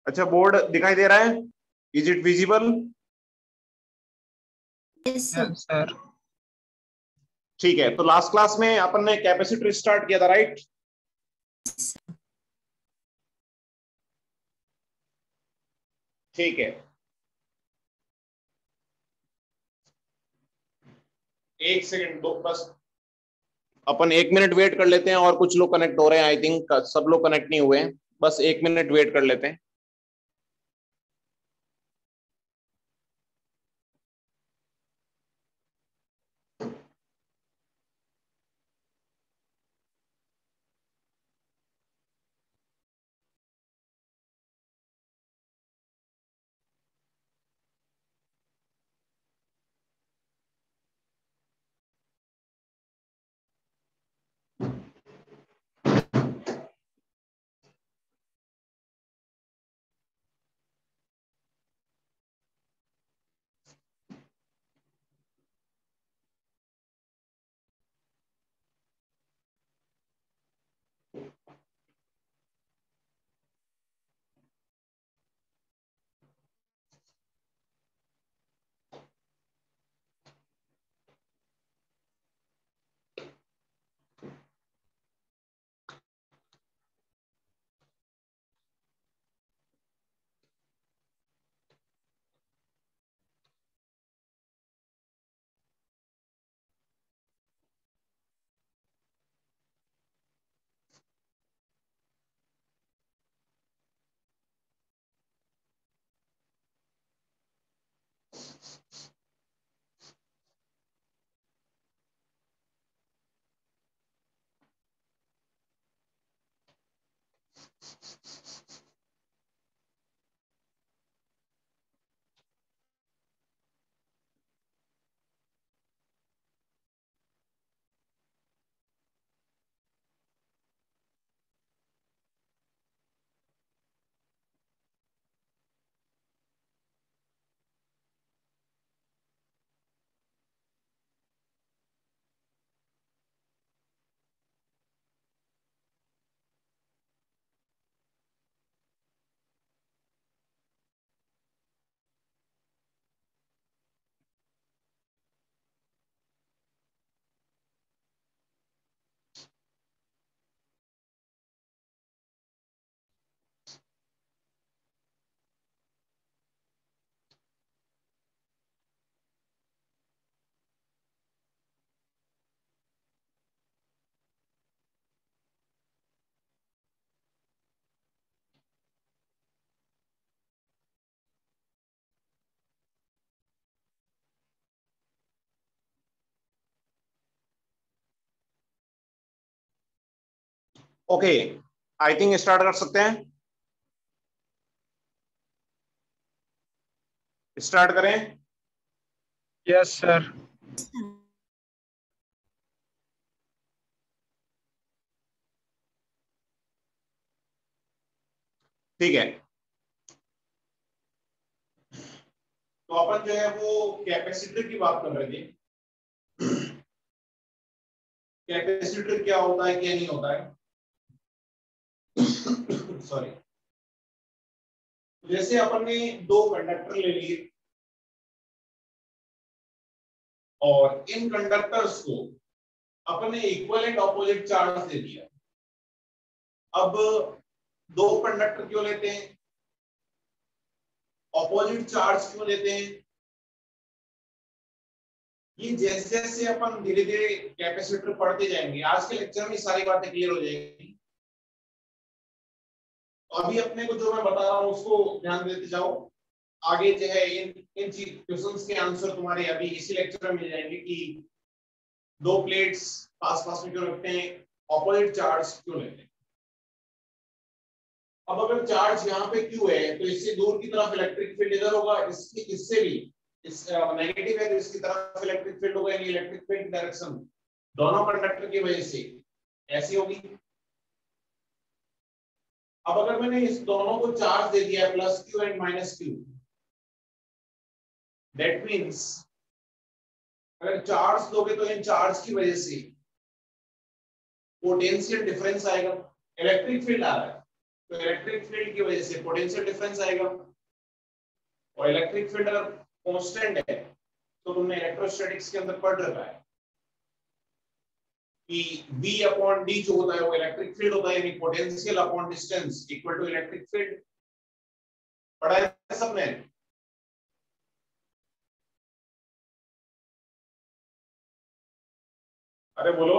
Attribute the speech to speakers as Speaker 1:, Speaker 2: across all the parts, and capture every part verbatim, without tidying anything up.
Speaker 1: अच्छा, बोर्ड दिखाई दे रहा है? Is it visible?
Speaker 2: Yes sir.
Speaker 1: ठीक है, तो लास्ट क्लास में अपन ने कैपेसिटर स्टार्ट किया था, राइट? ठीक है, एक सेकंड दो बस, अपन एक मिनट वेट कर लेते हैं, और कुछ लोग कनेक्ट हो रहे हैं, आई थिंक सब लोग कनेक्ट नहीं हुए हैं, बस एक मिनट वेट कर लेते हैं। ओके, आई थिंक स्टार्ट कर सकते हैं। स्टार्ट करें?
Speaker 3: Yes sir.
Speaker 1: ठीक है, तो अपन जो है वो कैपेसिटर की बात कर रहे थे। कैपेसिटर क्या होता है, क्या नहीं होता है। सॉरी, जैसे अपन ने दो कंडक्टर ले लिए और इन कंडक्टर्स को अपन ने इक्वल एंड ऑपोजिट चार्ज दे दिया। अब दो कंडक्टर क्यों लेते हैं, ऑपोजिट चार्ज क्यों लेते हैं, ये जैसे जैसे अपन धीरे धीरे कैपेसिटर पढ़ते जाएंगे, आज के लेक्चर में सारी बातें क्लियर हो जाएंगी। अभी अपने को जो मैं बता रहा हूं उसको ध्यान देते जाओ, आगे जो है इन इन क्वेश्चंस के आंसर तुम्हारे अभी इसी लेक्चर में मिल जाएंगे कि दो प्लेट्स पास पास में क्यों रखते हैं, ऑपोजिट चार्ज क्यों लेते हैं। अब अगर चार्ज यहाँ पे क्यों है, तो इससे दूर की तरफ इलेक्ट्रिक फील्ड इधर होगा, इसके इससे भी इस नेगेटिव है तो इसकी तरफ इलेक्ट्रिक फील्ड होगा, यानी इलेक्ट्रिक फील्ड डायरेक्शन दोनों कंडक्टर की वजह से ऐसी होगी। अब अगर मैंने इस दोनों को चार्ज दे दिया plus Q and minus Q, that means अगर चार्ज दोगे तो इन चार्ज की वजह से पोटेंशियल डिफरेंस आएगा, इलेक्ट्रिक फील्ड आ रहा है तो इलेक्ट्रिक फील्ड की वजह से पोटेंशियल डिफरेंस आएगा, और इलेक्ट्रिक फील्ड अगर कांस्टेंट है तो तुमने इलेक्ट्रोस्टैटिक्स के अंदर पढ़ रखा है कि V अपॉन डी जो होता है वो इलेक्ट्रिक फील्ड होता है, यानी potential upon distance equal to electric field. पढ़ा है सबने? अरे बोलो।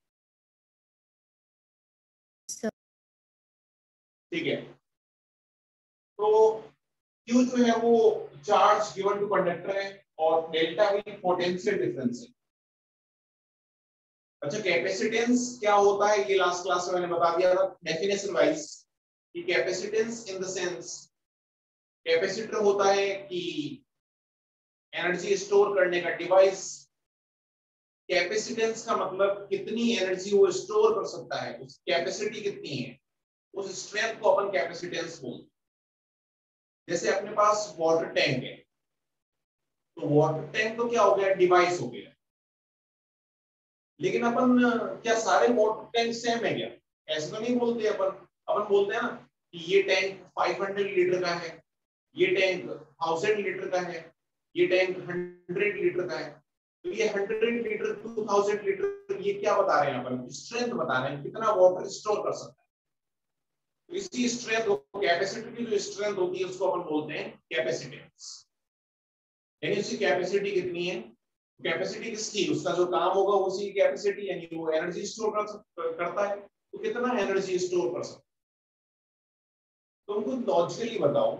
Speaker 1: ठीक है, तो Q जो है वो चार्ज गिवन टू कंडक्टर है और डेल्टा V पोटेंशियल डिफरेंस है। अच्छा, कैपेसिटेंस क्या होता है ये लास्ट क्लास में मैंने बता दिया था डेफिनेशन वाइज कि capacitance in the sense, capacitor होता है कि एनर्जी स्टोर करने का डिवाइस। कैपेसिटेंस का मतलब कितनी एनर्जी वो स्टोर कर सकता है, उस कैपेसिटी कितनी है, उस स्ट्रेंथ को अपन कैपेसिटेंस बोलते हैं। जैसे अपने पास वाटर टैंक है, तो वाटर टैंक तो क्या हो गया, डिवाइस हो गया। लेकिन अपन क्या सारे वाटर टैंक सेम है क्या? ऐसे तो नहीं बोलते अपन। अपन बोलते हैं ना कि ये टैंक पाँच सौ लीटर का है, ये टैंक हजार लीटर का है, ये टैंक सौ लीटर का है। तो ये सौ लीटर, दो हज़ार लीटर, ये क्या बता रहे हैं अपन? स्ट्रेंथ बता रहे हैं, कितना वाटर स्टोर कर सकता है। तो इसी स्ट्रेंथ को, कैपेसिटी की जो स्ट्रेंथ होती है उसको अपन बोलते हैं कैपेसिटेंस। यानी उसकी कैपेसिटी कितनी है, कैपेसिटी किसकी, उसका जो काम होगा उसी की कैपेसिटी, यानी वो एनर्जी स्टोर कर करता है। तो कितना एनर्जी स्टोर कर सकता है? तुमको लॉजिकली बताओ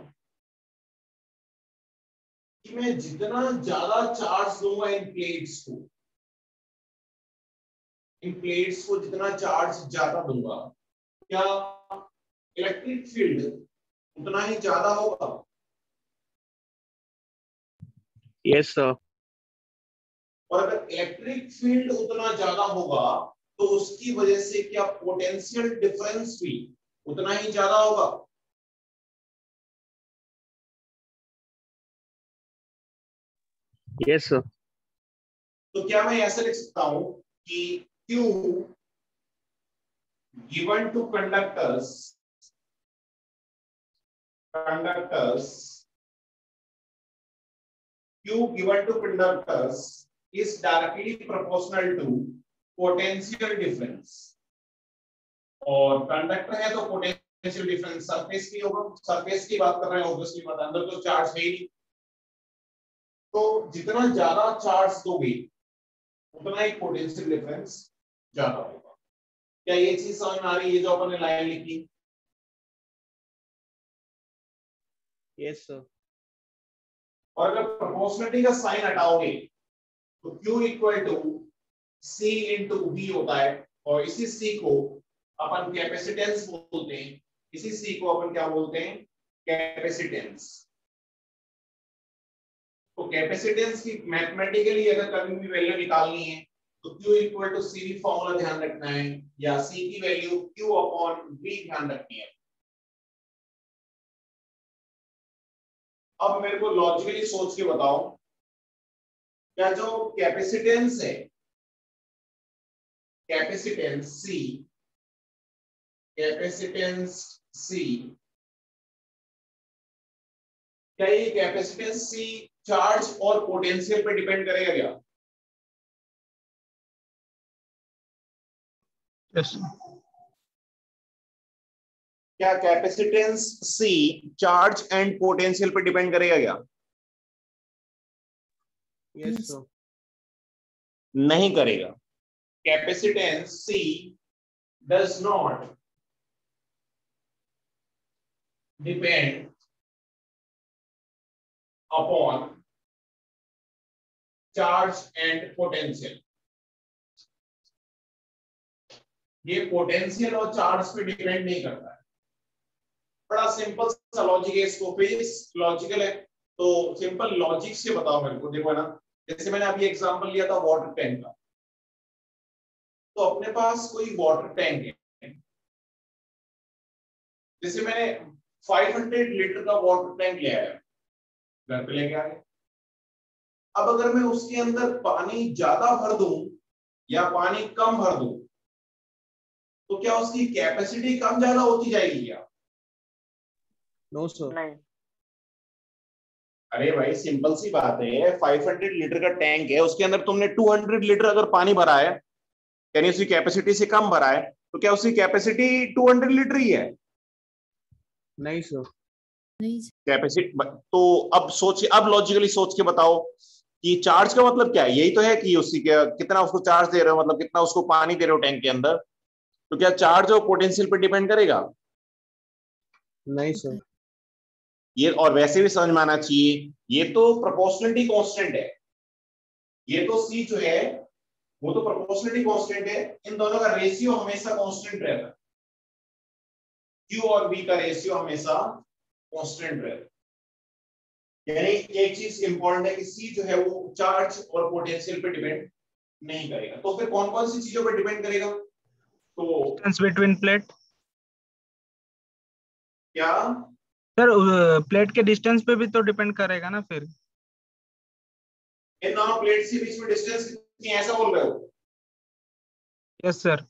Speaker 1: कि मैं जितना ज्यादा चार्ज दूंगा इन प्लेट्स को, इन प्लेट्स को जितना चार्ज ज्यादा दूंगा, क्या इलेक्ट्रिक फील्ड उतना ही ज्यादा होगा?
Speaker 3: Yes sir.
Speaker 1: और अगर इलेक्ट्रिक फील्ड उतना ज्यादा होगा तो उसकी वजह से क्या पोटेंशियल डिफरेंस भी उतना ही ज्यादा होगा?
Speaker 3: Yes sir.
Speaker 1: तो क्या मैं ऐसे लिख सकता हूं कि Q given to conductors conductors Q given to conductors is directly proportional to potential difference। और कंडक्टर है तो पोटेंशियल डिफरेंस सरफेस की होगा, सरफेस की बात कर रहे हैं ऑब्वियसली, मतलब अंदर तो चार्ज है ही नहीं। तो जितना ज्यादा चार्ज दोगे उतना ही पोटेंशियल डिफरेंस ज्यादा होगा। क्या ये चीज समझ में आ रही है जो अपन ने लाइन लिखी?
Speaker 3: Yes sir.
Speaker 1: और अगर प्रोपोर्शनलिटी का साइन हटाओगे तो Q equal to C into V होता है, और इसी C को अपन कैपेसिटेंस बोलते हैं। इसी C को अपन क्या बोलते हैं? कैपेसिटेंस। तो कैपेसिटेंस की मैथमेटिकली अगर कभी भी वैल्यू निकालनी है तो Q equal to C V formula ध्यान रखना है, या C की वैल्यू Q अपॉन V ध्यान रखनी है। अब मेरे को लॉजिकली सोच के बताओ, क्या जो कैपेसिटेंस है, कैपेसिटेंस C, कैपेसिटेंस C, क्या ये कैपेसिटेंस C चार्ज और पोटेंशियल पे डिपेंड करेगा क्या?
Speaker 3: यस।
Speaker 1: क्या capacitance C charge and potential पे डिपेंड करेगा क्या?
Speaker 3: Yes sir.
Speaker 1: नहीं करेगा। Capacitance C does not depend upon charge and potential। ये पोटेंशियल और चार्ज पे डिपेंड नहीं करता है। बड़ा सिंपल सा लॉजिक है, इसको फिजिक्स लॉजिकल है तो सिंपल लॉजिक से बताओ मेरे को। देखो ना, जैसे मैंने अभी एग्जांपल लिया था वाटर टैंक का, तो अपने पास कोई वाटर टैंक है, जैसे मैंने पाँच सौ लीटर का वाटर टैंक ले आया, घर पे लेके आया। अब अगर मैं उसके अंदर पानी ज्यादा भर दूं या पानी कम भर दूं तो क्या उसकी कैपेसिटी कम ज्यादा होती जाएगी क्या?
Speaker 3: No sir.
Speaker 2: नहीं।
Speaker 1: अरे भाई सिंपल सी बात है, पाँच सौ लीटर का टैंक है, उसके अंदर तुमने दो सौ लीटर अगर पानी भरा है, यानी उसकी कैपेसिटी से कम भरा है, तो क्या उसकी कैपेसिटी दो सौ लीटर ही है?
Speaker 3: नहीं सर।
Speaker 4: नहीं
Speaker 1: कैपेसिटी तो अब सोच, अब लॉजिकली सोच के बताओ कि चार्ज का मतलब क्या है? यही तो है कि उसकी क्या, कितना उसको चार्ज दे रहे हो, मतलब कितना उसको पानी दे रहे हो टैंक के अंदर, तो क्या चार्ज और पोटेंशियल पे डिपेंड करेगा?
Speaker 3: नहीं सर।
Speaker 1: ये और वैसे भी समझ में आना चाहिए, ये तो प्रोपोर्शनलिटी कांस्टेंट है, ये तो सी जो है वो तो प्रोपोर्शनलिटी कांस्टेंट है, इन दोनों का रेशियो हमेशा कांस्टेंट रहता है, क्यू और बी का रेशियो हमेशा कांस्टेंट रहता है। यानी एक चीज इंपॉर्टेंट है कि सी जो है वो चार्ज और पोटेंशियल पे डिपेंड नहीं करेगा। तो फिर कौन कौन सी चीजों पे डिपेंड करेगा? तो
Speaker 5: डिस्टेंस बिटवीन प्लेट।
Speaker 1: क्या
Speaker 5: सर प्लेट के डिस्टेंस पे भी तो डिपेंड करेगा ना फिर।
Speaker 1: इन दोनों प्लेट्स के बीच में डिस्टेंस कितनी है, ऐसा बोल रहे हो?
Speaker 5: Yes sir.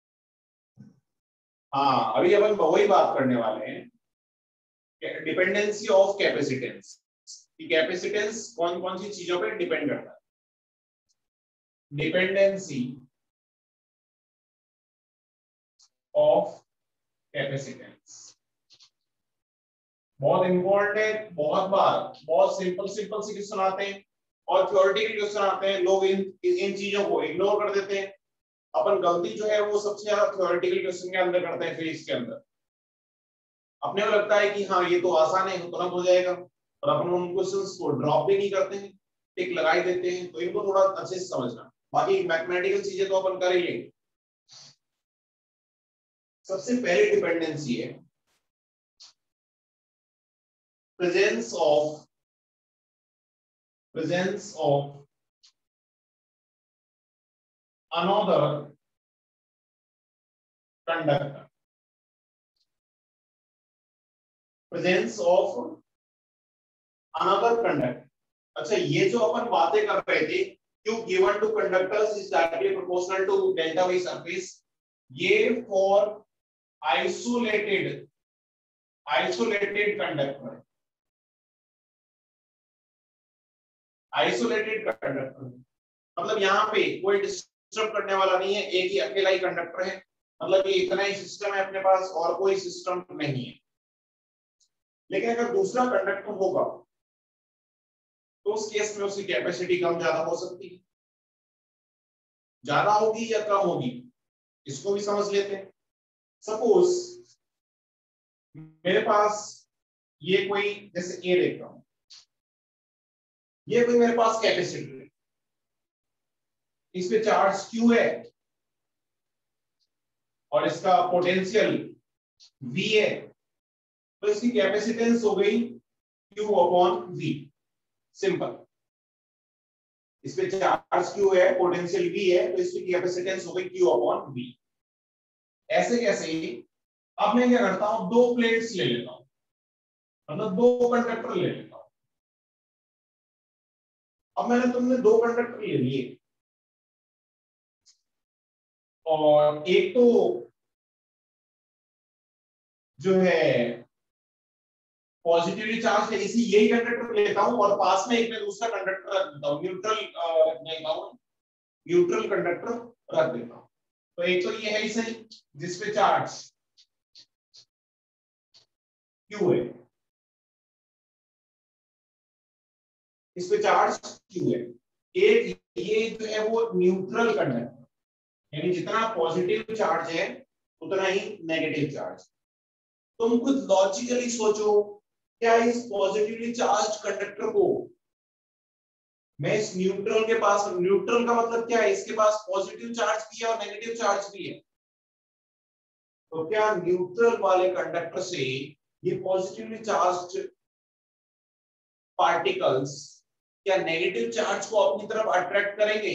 Speaker 1: हाँ, अभी अपन वही बात करने वाले हैं, डिपेंडेंसी ऑफ कैपेसिटेंस, कि कैपेसिटेंस कौन कौन सी चीजों पे डिपेंड करता है। डिपेंडेंसी ऑफ कैपेसिटेंस बहुत इंपॉर्टेंट है, बहुत बार बहुत सिंपल सिंपल से क्वेश्चन आते हैं और थ्योरेटिकल क्वेश्चन आते हैं, लोग इन इन चीजों को इग्नोर कर देते हैं। अपन गलती जो है वो सबसे ज्यादा थ्योरेटिकल क्वेश्चन के अंदर करते हैं, फेज के अंदर। अपने को लगता है कि हाँ ये तो आसान है, तुरंत हो जाएगा, और अपन उन क्वेश्चंस को ड्रॉप भी नहीं करते हैं, टिक लगा ही देते हैं। तो इनको थोड़ा अच्छे से समझना, बाकी मैथमेटिकल चीजें तो अपन कर ही लेंगे। सबसे पहली डिपेंडेंसी है presence of presence of another conductor, presence of another conductor। अच्छा, ये जो अपन बातें कर रहे थे, Q given to conductors is directly proportional to delta V surface, ये for isolated isolated conductor, isolated conductor मतलब यहाँ पे कोई डिस्टर्ब करने वाला नहीं है, एक ही अकेला ही कंडक्टर है, मतलब ये इतना ही सिस्टम है अपने पास और कोई सिस्टम नहीं है। लेकिन अगर दूसरा कंडक्टर होगा तो उस केस में उसकी कैपेसिटी कम ज्यादा हो सकती है, ज्यादा होगी या कम होगी, इसको भी समझ लेते हैं। सपोज मेरे पास ये कोई, जैसे ए देखता हूं, ये कोई मेरे पास कैपेसिटर है, इस पे चार्ज Q है और इसका पोटेंशियल V है, तो इसकी कैपेसिटेंस हो गई Q अपॉन V। सिंपल, इस पे चार्ज Q है, पोटेंशियल V है, तो इसकी कैपेसिटेंस हो गई Q अपॉन V। ऐसे कैसे? अब मैं क्या करता हूं, दो प्लेट्स ले लेता हूं, मतलब दो कंडक्टर ले लेता हूं। अब मैंने तुमने दो कंडक्टर ले लिए और एक तो जो है पॉजिटिवली चार्ज है, इसी यही कंडक्टर लेता हूं और पास में एक में दूसरा कंडक्टर रख देता हूं, न्यूट्रल रख देता हूं, न्यूट्रल कंडक्टर रख देता हूं। तो एक तो ये है इसे जिसपे चार्ज Q है, इस पे चार्ज Q है। एक ये जो है वो न्यूट्रल कंडक्टर, यानी जितना पॉजिटिव चार्ज है उतना ही नेगेटिव चार्ज। तुम कुछ लॉजिकली सोचो, क्या इस पॉजिटिवली चार्ज कंडक्टर को मैं इस न्यूट्रल के पास, न्यूट्रल का मतलब क्या है, इसके पास पॉजिटिव चार्ज भी है और नेगेटिव चार्ज भी है, तो क्या न्यूट्रल वाले कंडक्टर से ये पॉजिटिवली चार्ज पार्टिकल्स क्या नेगेटिव चार्ज को अपनी तरफ अट्रैक्ट करेंगे?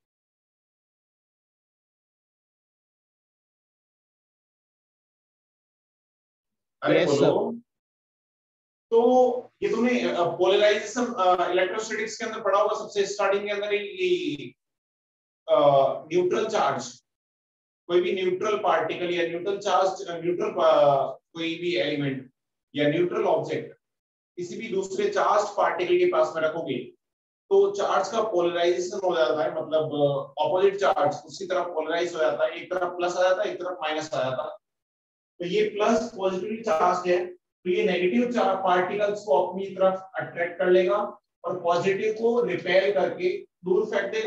Speaker 1: अरे
Speaker 3: Yes,
Speaker 1: बोलो। तो ये तुमने पोलराइजेशन इलेक्ट्रोस्टैटिक्स के अंदर पढ़ा होगा, सबसे स्टार्टिंग के अंदर ही न्यूट्रल चार्ज, कोई भी न्यूट्रल पार्टिकल या न्यूट्रल चार्ज, न्यूट्रल कोई भी एलिमेंट या न्यूट्रल ऑब्जेक्ट किसी भी दूसरे चार्ज पार्टिकल के पास में रखोगे तो चार्ज का पोलराइजेशन हो जाता है, मतलब ऑपोजिट चार्ज उसी तरफ पोलराइज हो जाता है, एक तरफ प्लस आ जाता है एक तरफ माइनस आ जाता है। तो ये प्लस पॉजिटिवली चार्ज है तो ये नेगेटिव चार्ज पार्टिकल्स को अपनी तरफ अट्रैक्ट कर लेगा और पॉजिटिव को रिपेल करके दूर फेंक देगा।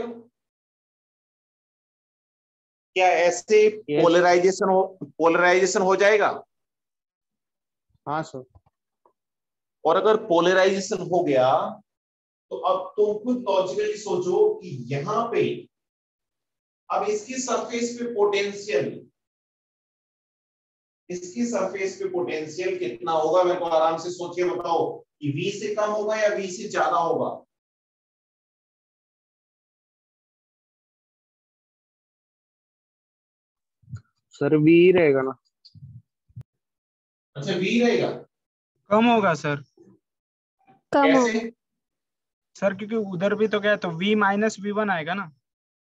Speaker 1: क्या ऐसे
Speaker 3: Yes.
Speaker 1: पोलराइजेशन हो पोलराइजेशन हो जाएगा?
Speaker 3: हाँ सर।
Speaker 1: और अगर पोलराइजेशन हो गया तो अब तुम खुद लॉजिकली सोचो कि यहां पे अब इसकी सरफेस पे पोटेंशियल इसकी सरफेस पे पोटेंशियल कितना होगा? मेरे को आराम से सोच के बताओ कि V से कम होगा या V से ज्यादा होगा?
Speaker 3: सर वी रहेगा ना।
Speaker 1: अच्छा V रहेगा।
Speaker 5: कम होगा सर।
Speaker 2: कम होगा
Speaker 1: कैसे?
Speaker 5: सर क्योंकि उधर भी तो गया तो v माइनस वी वन आएगा ना।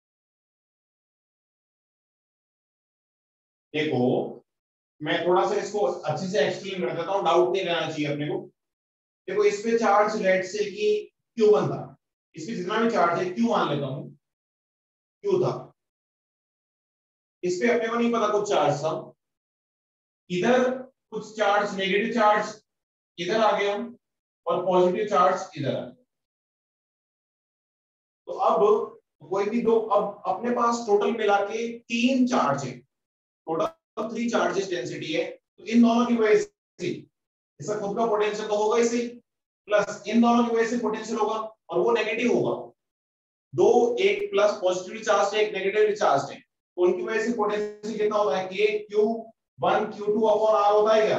Speaker 1: देखो मैं थोड़ा सा इसको अच्छे से एक्सप्लेन कर देता हूँ, डाउट नहीं रहना चाहिए अपने को। देखो इस पे चार्ज लेट से कि क्यू वन था, इस पे जितना भी चार्ज है क्यू मान लेता हूँ क्यू था, इस पे अपने को नहीं पता कुछ चार्ज था, इधर कुछ चार्ज नेगेटिव चार्ज इधर आ गया और पॉजिटिव चार्ज इधर आ गया। तो अब कोई भी दो, अब अपने पास टोटल मिला के तीन चार्ज है, टोटल थ्री चार्जेस डेंसिटी है। तो इन दोनों की वजह से इसका खुद का पोटेंशियल तो होगा इसी, प्लस इन दोनों की वजह से पोटेंशियल होगा और वो नेगेटिव होगा। दो, एक प्लस पॉजिटिवली चार्ज है एक नेगेटिवली चार्ज है, तो उनकी वजह से पोटेंशियल कितना होता है? K Q one Q two upon R होता है क्या?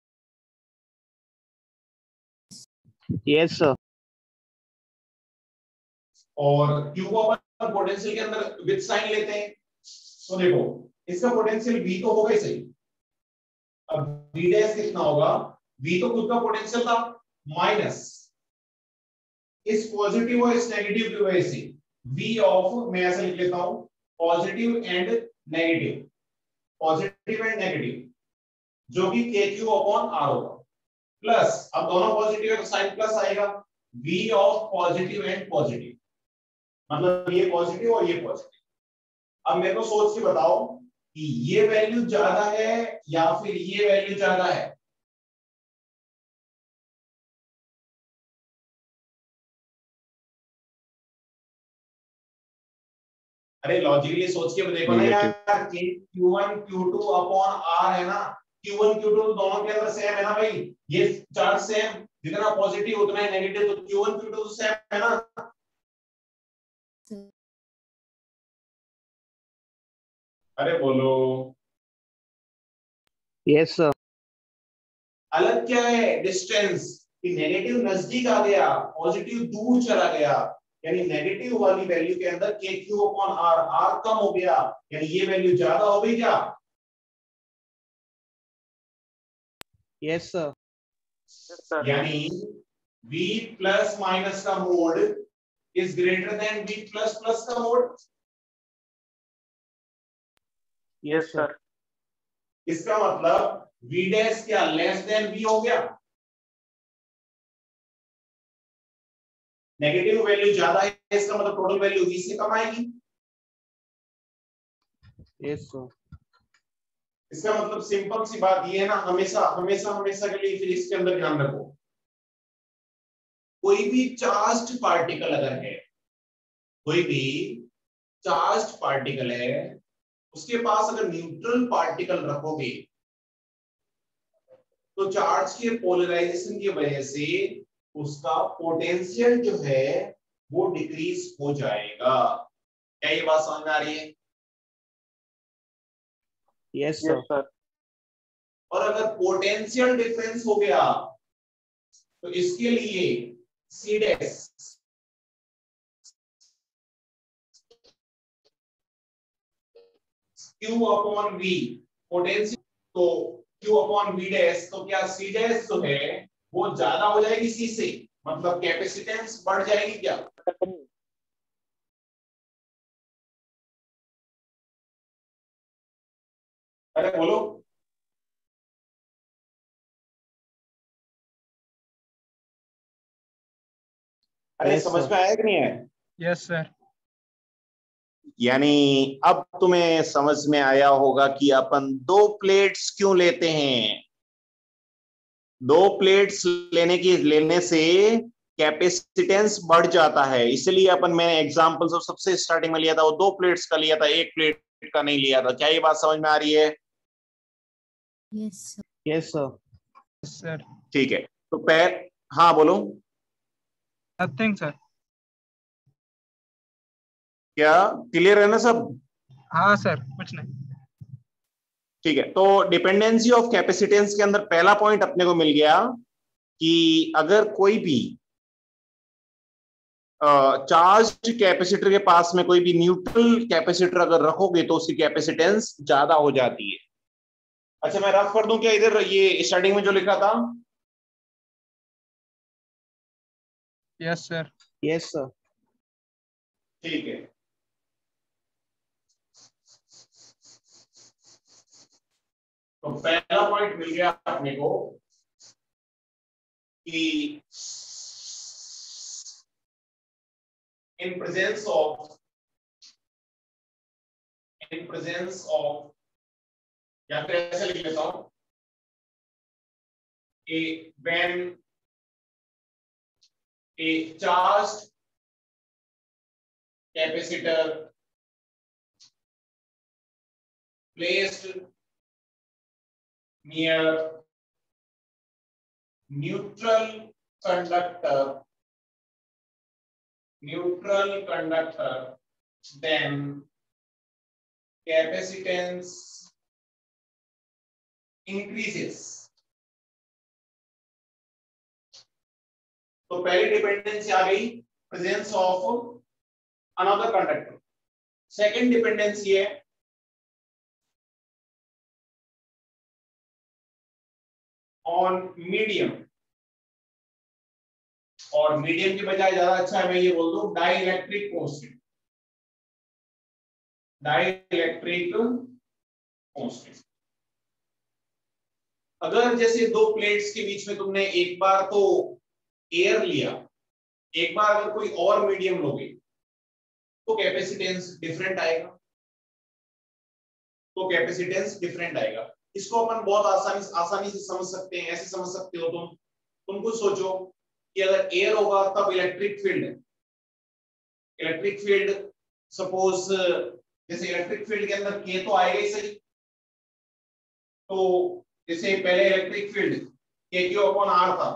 Speaker 3: Yes sir.
Speaker 1: और क्यू को अपन पोटेंशियल के अंदर विद साइन लेते हैं, तो देखो इसका पोटेंशियल V तो होगा ही सही। अब V डैश कितना होगा? V तो खुद का पोटेंशियल था माइनस इस पॉजिटिव और इस नेगेटिव की वजह से V ऑफ, मैं ऐसे लिख लेता हूं, positive and negative, positive and negative जो कि के क्यू अपॉन आर होगा, प्लस अब दोनों पॉजिटिव है तो साइन प्लस आएगा, V of positive and positive, मतलब ये पॉजिटिव और ये पॉजिटिव। अब मेरे को सोच के बताओ कि ये वैल्यू ज्यादा है या फिर ये वैल्यू ज्यादा है? अरे लॉजिकली सोच के देखो ना यार, Q one Q two upon R है ना, क्यू वन क्यू टू दोनों के अंदर सेम है ना भाई, ये चार्ज सेम, जितना पॉजिटिव उतना ही नेगेटिव, तो क्यू वन क्यू टू तो सेम है ना। अरे बोलो।
Speaker 3: Yes sir.
Speaker 1: अलग क्या है? डिस्टेंस, कि नेगेटिव नजदीक आ गया पॉजिटिव दूर चला गया, यानी नेगेटिव वाली वैल्यू के अंदर K Q upon R, R कम हो गया, यानी ये वैल्यू ज्यादा हो गई क्या?
Speaker 3: Yes sir.
Speaker 1: यानी V प्लस माइनस का mod is greater than V plus plus का मोड।
Speaker 3: Yes sir.
Speaker 1: इसका मतलब V डैश क्या लेस देन V हो गया? नेगेटिव वैल्यू ज्यादा है इसका मतलब टोटल वैल्यू V से कम आएगी।
Speaker 3: Yes sir.
Speaker 1: इसका मतलब सिंपल सी बात ये है ना, हमेशा हमेशा हमेशा के लिए फिर इसके अंदर ध्यान रखो, कोई भी चार्ज्ड पार्टिकल अगर है, कोई भी चार्ज्ड पार्टिकल है, उसके पास अगर न्यूट्रल पार्टिकल रखोगे तो चार्ज के पोलराइजेशन की वजह से उसका पोटेंशियल जो है वो डिक्रीज हो जाएगा। क्या ये बात समझ में आ रही है?
Speaker 3: Yes sir.
Speaker 1: और अगर पोटेंशियल डिफरेंस हो गया तो इसके लिए C dash Q upon V potential, तो क्यू अपॉन वी डैश, तो क्या सी डैश जो है वो ज्यादा हो जाएगी सी से, मतलब कैपेसिटेंस बढ़ जाएगी क्या? अरे बोलो। अरे
Speaker 3: Yes,
Speaker 1: समझ
Speaker 3: sir.
Speaker 1: में आया कि नहीं आया?
Speaker 5: Yes sir.
Speaker 1: यानी अब तुम्हें समझ में आया होगा कि अपन दो प्लेट्स क्यों लेते हैं। दो प्लेट्स लेने की लेने से कैपेसिटेंस बढ़ जाता है, इसलिए अपन मैंने एग्जांपल सब सबसे स्टार्टिंग में लिया था वो दो प्लेट्स का लिया था, एक प्लेट का नहीं लिया था। क्या ये बात समझ में आ रही है?
Speaker 2: Yes sir.
Speaker 3: Yes, sir.
Speaker 5: Sir
Speaker 1: ठीक है, तो पैर, हाँ बोलो।
Speaker 5: Nothing sir.
Speaker 1: क्या क्लियर है ना सब?
Speaker 5: हाँ सर, कुछ नहीं।
Speaker 1: ठीक है, तो डिपेंडेंसी ऑफ कैपेसिटेंस के अंदर पहला पॉइंट अपने को मिल गया कि अगर कोई भी चार्ज कैपेसिटर के पास में कोई भी न्यूट्रल कैपेसिटर अगर रखोगे तो उसकी कैपेसिटेंस ज्यादा हो जाती है। अच्छा मैं रफ कर दूं क्या इधर ये स्टार्टिंग में जो लिखा था?
Speaker 5: Yes sir.
Speaker 3: Yes, sir.
Speaker 1: ठीक है, तो पहला पॉइंट मिल गया अपने को कि in presence of in presence of या फिर ऐसे लिख लेता हूं a when a charged capacitor placed near neutral conductor neutral conductor then capacitance increases। तो पहली डिपेंडेंसी आ गई presence of another conductor. Second dependency है ऑन मीडियम, और मीडियम की बजाय ज्यादा अच्छा है मैं ये बोल दूं डाइइलेक्ट्रिक कांस्टेंट। डाइइलेक्ट्रिक कांस्टेंट अगर जैसे दो प्लेट्स के बीच में तुमने एक बार तो एयर लिया, एक बार अगर कोई और मीडियम लोगे तो कैपेसिटेंस डिफरेंट आएगा, तो कैपेसिटेंस डिफरेंट आएगा। इसको अपन बहुत आसानी आसानी से समझ सकते हैं। ऐसे समझ सकते हो तुम तुम कुछ सोचो कि अगर एयर होगा तब इलेक्ट्रिक फील्ड है। इलेक्ट्रिक फील्ड सपोज जैसे इलेक्ट्रिक फील्ड के अंदर के तो आएगा ही सही, तो जैसे पहले electric field K Q upon R था,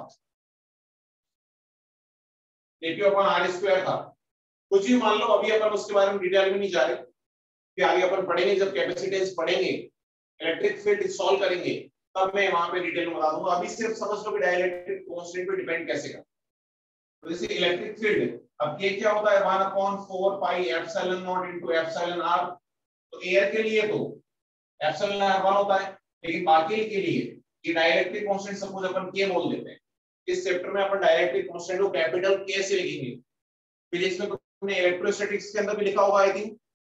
Speaker 1: K Q upon are square था, कुछ भी मान लो। अभी अपन उसके बारे में डिटेल में नहीं जा रहे, फिर आगे अपन पढ़ेंगे जब कैपेसिटेंस पढ़ेंगे, इलेक्ट्रिक फील्ड सॉल्व करेंगे, तब मैं वहां पे डिटेल में बता दूंगा। अभी सिर्फ समझ लो कि डाइइलेक्ट्रिक कांस्टेंट पे डिपेंड कैसे करता है। तो जैसे इलेक्ट्रिक फील्ड अब के क्या होता है one upon four pi epsilon naught into epsilon R. तो एयर के लिए तो एप्सिलॉन आर वन होता है, लेकिन बाकी के लिए ये डाइइलेक्ट्रिक कांस्टेंट सपोज अपन के बोल देते हैं। इस चैप्टर में अपन डाइइलेक्ट्रिक कांस्टेंट को कैपिटल के से लिखेंगे। फिजिक्स में तुमने इलेक्ट्रोस्टैटिक्स के अंदर भी लिखा होगा आई थिंक।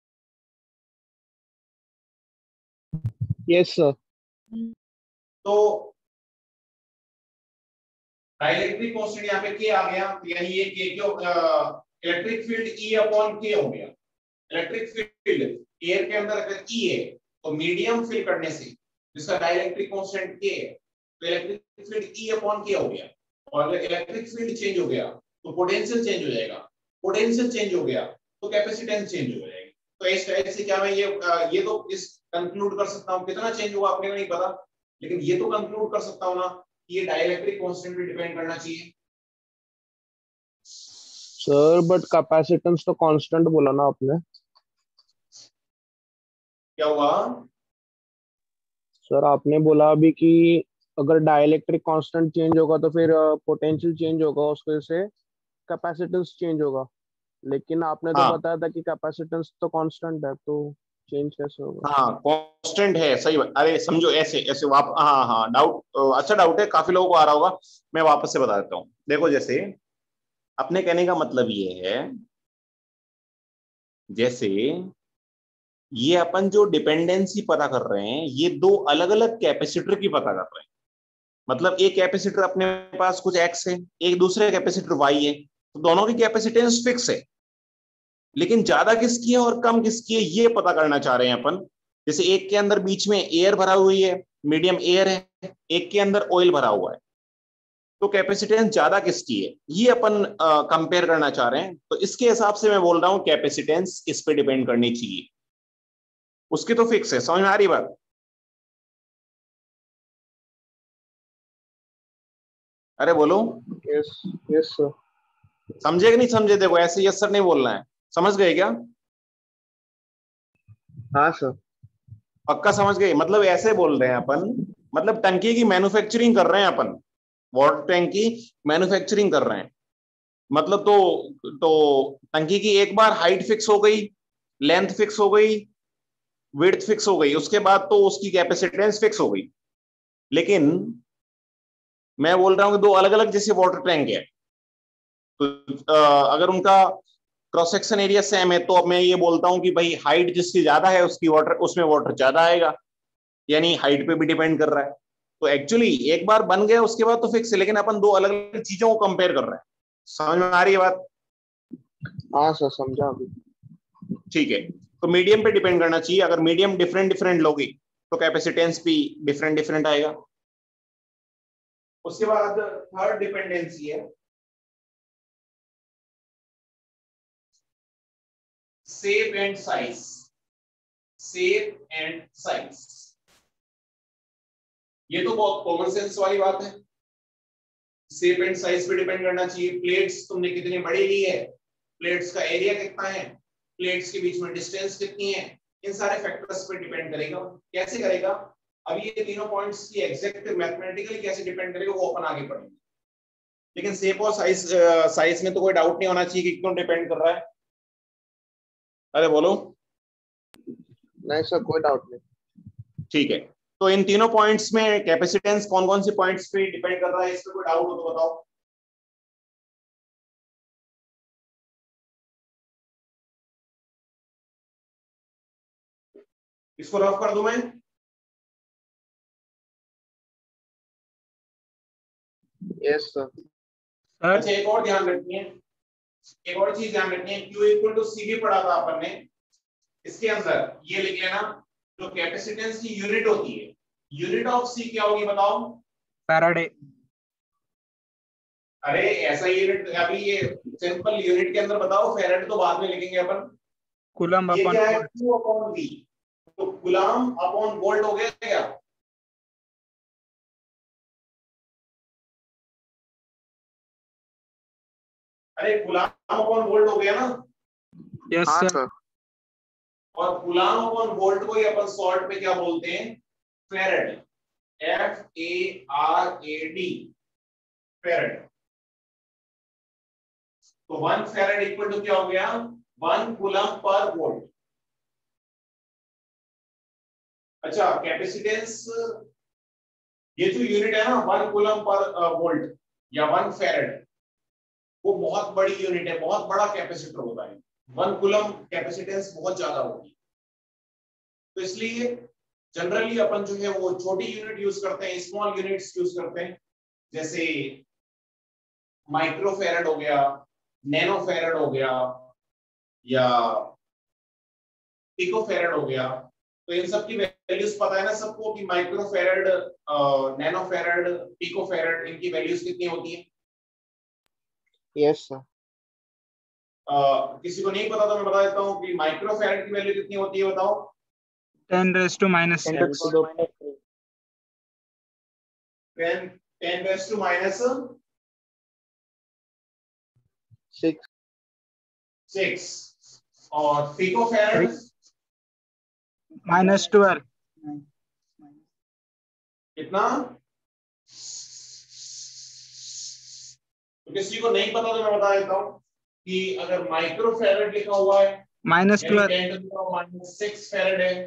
Speaker 3: Yes, sir.
Speaker 1: तो डाइइलेक्ट्रिक कांस्टेंट यहाँ पे के आ गया, यानी ये के क्यों इलेक्ट्रिक फील्ड ई अपॉन के हो गया। इलेक्ट्रिक फील्ड एयर के अंदर अगर ई है तो मीडियम फिल करने से जिसका डाइइलेक्ट्रिक कांस्टेंट के है, तो इलेक्ट्रिक फील्ड ई अपॉन के हो गया। और अगर इलेक्ट्रिक फील्ड चेंज हो गया तो पोटेंशियल चेंज हो जाएगा, पोटेंशियल चेंज हो गया तो कैपेसिटेंस चेंज हो जाएगी। तो इस टाइप से क्या मैं ये ये तो इस कंक्लूड कर सकता हूँ, कितना चेंज हुआ आपने को नहीं पता, लेकिन ये तो कंक्लूड कर सकता हूँ ना कि ये डाइइलेक्ट्रिक कांस्टेंट पे डिपेंड करना चाहिए।
Speaker 3: सर बट कैपेसिटेंस तो कांस्टेंट बोला ना आपने।
Speaker 1: क्या हुआ?
Speaker 3: सर आपने बोला अभी कि अगर डाइइलेक्ट्रिक कांस्टेंट चेंज होगा तो फिर पोटेंशियल चेंज होगा, उसकी वजह से कैपेसिटेंस चेंज होगा। लेकिन आपने तो
Speaker 1: हाँ
Speaker 3: बताया था कि कैपेसिटेंस तो कांस्टेंट है, तो चेंज कैसे होगा?
Speaker 1: हाँ कांस्टेंट है, सही बात। अरे समझो ऐसे ऐसे वाप हाँ हाँ डाउट अच्छा डाउट है, काफी लोगों को आ रहा होगा, मैं वापस से बता देता हूँ। देखो जैसे अपने कहने का मतलब ये है, जैसे ये अपन जो डिपेंडेंसी पता कर रहे हैं ये दो अलग अलग कैपेसिटर की पता कर रहे हैं। मतलब एक कैपेसिटर अपने पास कुछ एक्स है, एक दूसरे कैपेसिटर वाई है, तो दोनों की कैपेसिटेंस फिक्स है, लेकिन ज्यादा किसकी है और कम किसकी है ये पता करना चाह रहे हैं अपन। जैसे एक के अंदर बीच में एयर भरा हुई है, मीडियम एयर है, एक के अंदर ऑयल भरा हुआ है, तो कैपेसिटेंस ज्यादा किसकी है ये अपन कंपेयर करना चाह रहे हैं। तो इसके हिसाब से मैं बोल रहा हूं कैपेसिटेंस इस पे डिपेंड करनी चाहिए, उसकी तो फिक्स है। समझ में आ रही बात? अरे बोलो।
Speaker 3: Yes yes sir.
Speaker 1: समझे कि नहीं समझे? देखो ऐसे यस सर नहीं बोलना है, समझ गए क्या?
Speaker 3: हाँ सर।
Speaker 1: पक्का समझ गए? मतलब ऐसे बोल रहे हैं अपन, मतलब टंकी की मैन्युफैक्चरिंग कर रहे हैं अपन, वाटर टैंक की मैन्युफैक्चरिंग कर रहे हैं। मतलब तो तो टंकी की एक बार हाइट फिक्स हो गई, लेंथ फिक्स हो गई, विड्थ फिक्स हो गई, उसके बाद तो उसकी कैपेसिटेंस फिक्स हो गई। लेकिन मैं बोल रहा हूं कि दो अलग अलग जैसे वाटर टैंक है, तो अगर उनका क्रॉस सेक्शन एरिया सेम है तो अब मैं ये बोलता हूं कि भाई हाइट जिसकी ज्यादा है उसकी वाटर उसमें वाटर ज्यादा आएगा, यानी हाइट पे भी डिपेंड कर रहा है। तो एक्चुअली एक बार बन गया उसके बाद तो फिक्स है, लेकिन अपन दो अलग अलग चीजों को कंपेयर कर रहे हैं। समझ में आ रही है बात?
Speaker 3: हाँ सर समझा अभी।
Speaker 1: ठीक है, तो मीडियम पे डिपेंड करना चाहिए। अगर मीडियम डिफरेंट डिफरेंट लोगी तो कैपेसिटेंस भी डिफरेंट डिफरेंट आएगा। उसके बाद थर्ड डिपेंडेंसी है shape and size. Shape and size ये तो बहुत कॉमन सेंस वाली बात है। शेप एंड साइज पे डिपेंड करना चाहिए। प्लेट्स तुमने कितनी बड़ी ली है, प्लेट्स का एरिया कितना है, प्लेट्स के बीच में डिस्टेंस कितनी है, इन सारे फैक्टर्स पे डिपेंड करेगा। कैसे करेगा? अब ये तीनों पॉइंट्स की एग्जैक्ट मैथमेटिकली कैसे डिपेंड करेगा वो अपन आगे पढ़ेंगे। लेकिन शेप और साइज साइज में तो कोई डाउट नहीं होना चाहिए कि क्यों डिपेंड कर रहा है। अरे बोलो।
Speaker 3: नहीं सर कोई डाउट नहीं।
Speaker 1: ठीक है, तो इन तीनों पॉइंट्स में कैपेसिटेंस कौन कौन से पॉइंट्स पे डिपेंड कर रहा है, इसमें कोई डाउट हो तो बताओ। इसको रफ कर दूं मैं?
Speaker 3: Yes sir.
Speaker 5: सर
Speaker 1: अच्छा एक और ध्यान रखिए, एक और चीज ध्यान रखिए, Q इक्वल टू सी भी पढ़ा था अपन ने। इसके अंदर ये लिख लेना, जो कैपेसिटेंस की यूनिट होती है, यूनिट ऑफ सी क्या होगी बताओ?
Speaker 5: फैराडे।
Speaker 1: अरे ऐसा यूनिट अभी ये सिंपल यूनिट के अंदर बताओ, फेरेड तो बाद में लिखेंगे अपन।
Speaker 5: कूलम
Speaker 1: ये
Speaker 5: अपॉन
Speaker 1: क्या है?
Speaker 5: वोल्ट।
Speaker 1: Q अपॉन V, तो कूलम अपॉन वोल्ट हो गया क्या? अरे कूलम अपॉन वोल्ट हो गया ना?
Speaker 5: यस
Speaker 3: हाँ
Speaker 5: सर।
Speaker 3: सर।
Speaker 1: और कूलम अपॉन वोल्ट को ही अपन शॉर्ट में क्या बोलते हैं? Farad. F A R A D, farad. तो वन फेरेड इक्वल टू क्या हो गया? वन कूलम पर वोल्ट। अच्छा कैपेसिटेंस, ये जो यूनिट है ना वन कूलम पर वोल्ट या वन फेरेड, वो बहुत बड़ी यूनिट है, बहुत बड़ा कैपेसिटर होता है। वन कूलम कैपेसिटेंस बहुत ज्यादा होगी, तो इसलिए जनरली अपन जो है वो छोटी यूनिट यूज करते हैं, स्मॉल यूनिट्स यूज करते हैं। जैसे माइक्रोफेरेड हो गया, नैनोफेरेड हो गया, या पिकोफेरेड हो गया। तो इन सब की वैल्यूज पता है ना सबको कि माइक्रोफेरेड, नैनोफेरेड, पिकोफेरेड, इनकी वैल्यूज कितनी होती है?
Speaker 3: Yes sir.
Speaker 1: uh, किसी को नहीं पता तो मैं बता देता हूँ कि माइक्रोफेरेड की वैल्यू कितनी होती है बताओ?
Speaker 5: Ten raise to minus
Speaker 3: ten
Speaker 5: six.
Speaker 3: To the
Speaker 1: ten ten raise to minus
Speaker 3: six.
Speaker 1: Six. और पिकोफेरेड
Speaker 5: माइनस ट्वेल्व।
Speaker 1: कितना? तो किसी को नहीं पता तो मैं बता देता हूँ कि अगर माइक्रोफेरेड लिखा हुआ है
Speaker 5: माइनस
Speaker 1: यानी
Speaker 5: twelve.
Speaker 1: Ten to the power minus six farad है।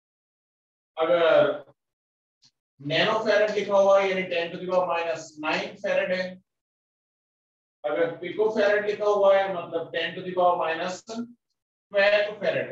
Speaker 1: अगर नैनोफेरेड लिखा हुआ है यानी ten to the power minus nine farad है। अगर पिकोफेरेड लिखा हुआ है मतलब ten to the power minus twelve farad.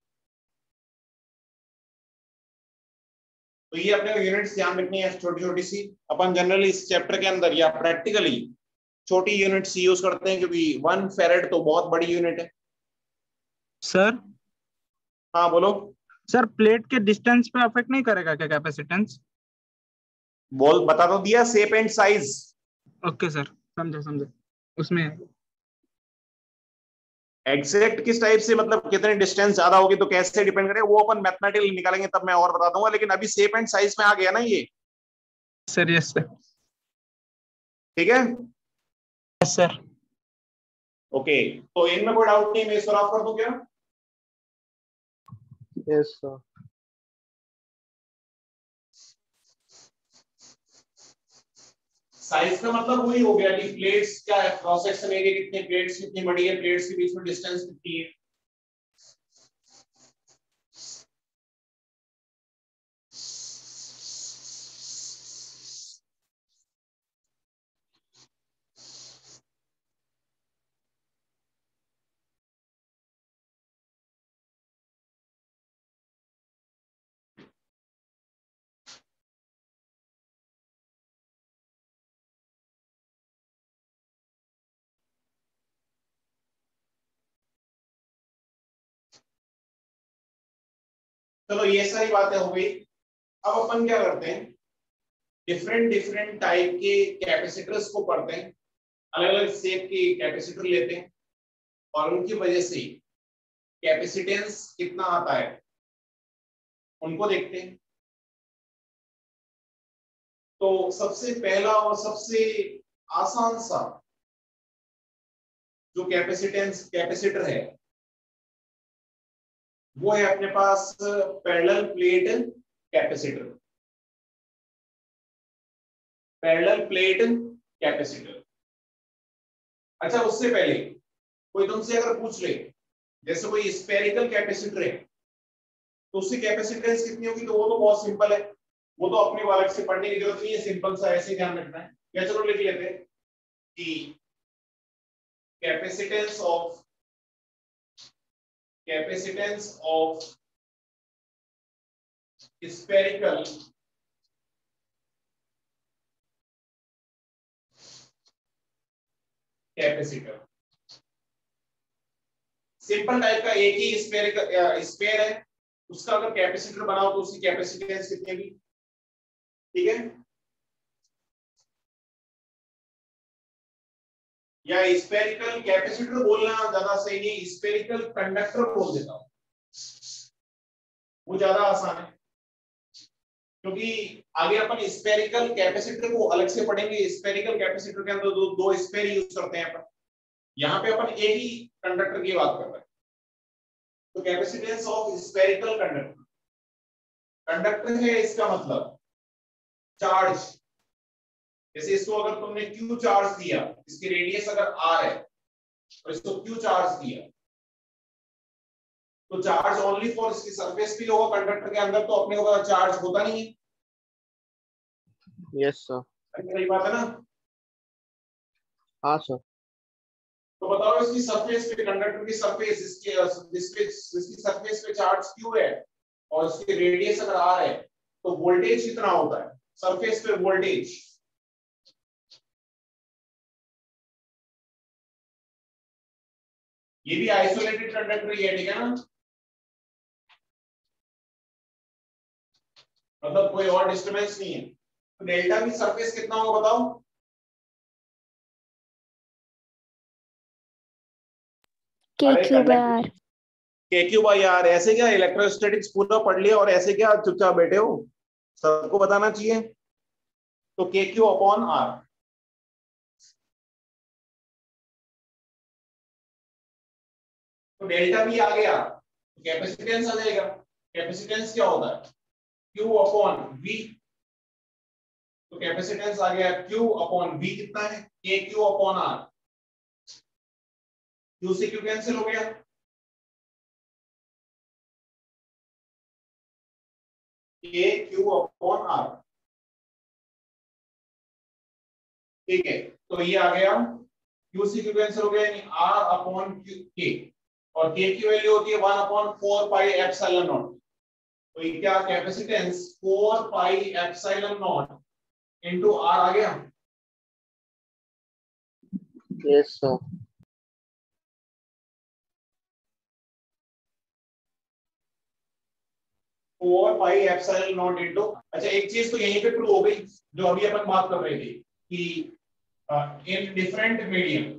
Speaker 1: तो ये अपने यूनिट्स ध्यान रखनी है छोटी छोटी सी। अपन जनरली इस चैप्टर के अंदर या प्रैक्टिकली छोटी यूनिट्स यूज करते हैं क्योंकि वन फेरेड तो बहुत बड़ी यूनिट है।
Speaker 5: सर
Speaker 1: हाँ बोलो।
Speaker 5: सर प्लेट के डिस्टेंस पे अफेक्ट नहीं करेगा क्या कैपेसिटेंस?
Speaker 1: बोल बता तो दिया, shape and size.
Speaker 5: Okay sir, समझा समझा। उसमें
Speaker 1: एग्जैक्ट किस टाइप से, मतलब कितने डिस्टेंस ज्यादा होगी तो कैसे डिपेंड करेगा, वो अपन मैथमेटिकली निकालेंगे तब मैं और बता दूंगा, लेकिन अभी शेप एंड साइज में आ गया ना ये।
Speaker 5: Sir yes sir.
Speaker 1: ठीक है
Speaker 5: यस सर।
Speaker 1: ओके, तो इनमें कोई डाउट नहीं, मैं इसको ऑफ कर दूं क्या?
Speaker 3: Yes sir.
Speaker 1: साइज का मतलब वही हो गया कि प्लेट्स क्या है, क्रॉस सेक्शन एरिया कितनी, प्लेट्स कितनी बड़ी है, प्लेट्स के बीच में डिस्टेंस कितनी है। चलो ये सारी बातें हो गई। अब अपन क्या करते हैं, डिफरेंट डिफरेंट टाइप के कैपेसिटर्स को पढ़ते हैं, अलग अलग शेप के कैपेसिटर लेते हैं और उनकी वजह से कैपेसिटेंस कितना आता है उनको देखते हैं। तो सबसे पहला और सबसे आसान सा जो कैपेसिटेंस कैपेसिटर है वो है अपने पास parallel plate capacitor. Parallel plate capacitor. अच्छा उससे पहले कोई तुमसे अगर पूछ ले, जैसे कोई स्फेरिकल कैपेसिटर है तो उसकी कैपेसिटेंस कितनी होगी, तो वो तो बहुत सिंपल है, वो तो अपने वाले से पढ़ने की जरूरत नहीं है, सिंपल सा ऐसे ध्यान रखना है। क्या चलो लिख लेते हैं कि capacitance of capacitance of spherical capacitor. Simple type का एक ही स्फेयर स्फेयर है, उसका अगर कैपेसिटर बनाओ तो उसकी कैपेसिटेंस कितनी होगी। ठीक है, या स्फेरिकल कैपेसिटर बोलना ज्यादा सही नहीं, स्फेरिकल कंडक्टर बोल देता हूं, वो ज्यादा आसान है, क्योंकि आगे अपन स्फेरिकल कैपेसिटर को अलग से पढ़ेंगे। स्फेरिकल कैपेसिटर के अंदर दो दो स्फेयर यूज करते हैं अपन, यहाँ पे अपन एक ही कंडक्टर की बात कर रहे हैं। तो capacitance of spherical conductor, conductor है इसका मतलब चार्ज। जैसे इसको अगर तुमने क्यू चार्ज दिया, इसकी रेडियस अगर आर है और इसको क्यू चार्ज दिया, तो चार्ज ओनली फॉर इसकी सरफेस पे होगा, कंडक्टर के अंदर तो अपने को चार्ज होता नहीं है।
Speaker 3: Yes sir.
Speaker 1: सही बात है ना?
Speaker 3: हाँ सर।
Speaker 1: तो बताओ इसकी सरफेस पे, कंडक्टर की सरफेस, इसके इसके इसकी सरफेस पे चार्ज क्यू है और इसकी रेडियस अगर आर है, तो वोल्टेज कितना होता है सरफेस पे, वोल्टेज। ये भी आइसोलेटेड कंडक्टर ही है, ठीक है ना, मतलब कोई और डिस्टरबेंस नहीं है। तो डेल्टा भी सरफेस कितना होगा बताओ।
Speaker 2: K Q by R.
Speaker 1: K Q by R. ऐसे क्या इलेक्ट्रोस्टैटिक्स पूरा पढ़ लिया और ऐसे क्या चुपचाप बैठे हो, सबको बताना चाहिए। तो के क्यू अपॉन आर, तो डेल्टा भी आ गया तो कैपेसिटेंस आ जाएगा। कैपेसिटेंस क्या होता है, क्यू अपॉन वी। तो कैपेसिटेंस आ गया क्यू अपॉन वी, कितना है K Q upon R. Q से क्यू कैंसिल हो गया, के क्यू अपॉन आर। ठीक है, तो ये आ गया क्यू से क्यू कैंसिल हो गया, यानी आर अपॉन क्यू के, और के की वैल्यू होती है one upon four pi epsilon naught. तो ये क्या capacitance four pi epsilon naught into R आ गया।
Speaker 3: Yes sir.
Speaker 1: Four pi epsilon naught into, अच्छा एक चीज तो यहीं पे प्रूव हो गई जो अभी अपन बात कर रहे थे कि इन डिफरेंट मीडियम,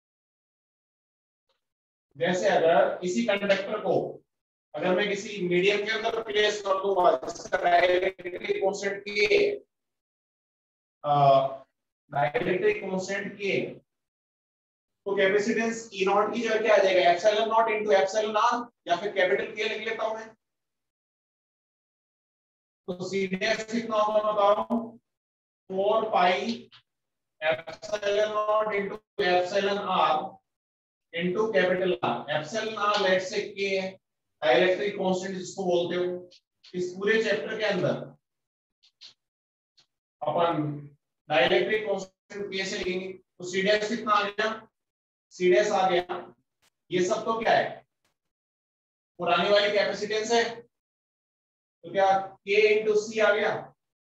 Speaker 1: जैसे अगर इसी कंडक्टर को अगर मैं किसी मीडियम के अंदर प्लेस कर दूंगा जिसका dielectric constant K dielectric constant K, तो कैपेसिटेंस ई नॉट की जगह क्या आ जाएगा, epsilon naught into epsilon R, या फिर कैपिटल के लिख लेता हूं मैं। तो सीधे कितना होगा बताओ, four pi epsilon naught into epsilon R into capital R. Epsilon R let's say K है, डाइलेक्ट्रिक कांस्टेंट जिसको बोलते हो। इस पूरे चैप्टर के अंदर अपन डाइलेक्ट्रिक कांस्टेंट के से लिखेंगे, तो सी डैश कितना आ गया, सी डैश आ गया। ये सब तो क्या है, पुरानी वाली कैपेसिटेंस है, तो क्या K इंटू सी आ गया।